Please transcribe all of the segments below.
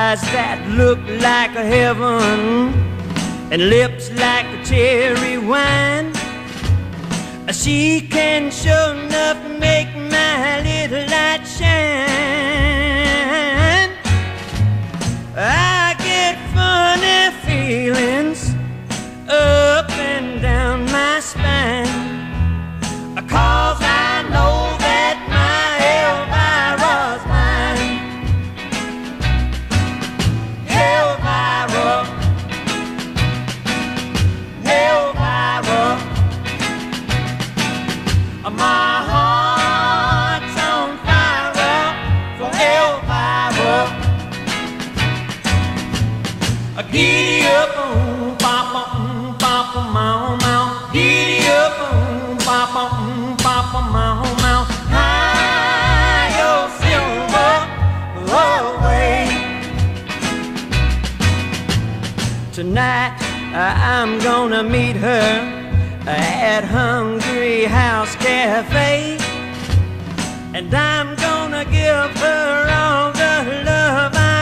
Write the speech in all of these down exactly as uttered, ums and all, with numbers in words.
eyes that look like a heaven and lips like a cherry wine. She can sure enough make my little light shine. I get funny feelings up and down my spine, 'cause I know that my Elvira's mine. Elvira, Elvira, my heart's on fire for Elvira. Giddy up, oh, papa, mm, papa, mau, mau. Giddy up, oh, papa, mm, papa, mau, mau. Hide your silver away. Tonight I'm gonna meet her at Hungry House Cafe, and I'm gonna give her all the love I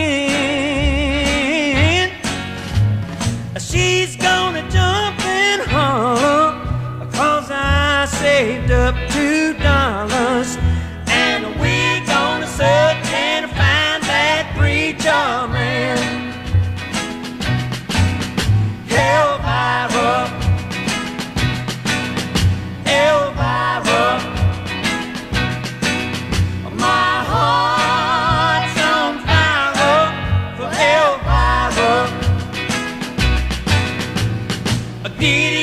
can. She's gonna jump and holler, 'cause I saved up two dollars, and we're gonna search and find that preacher man. Elvira, Elvira, my heart's on fire for Elvira. Giddy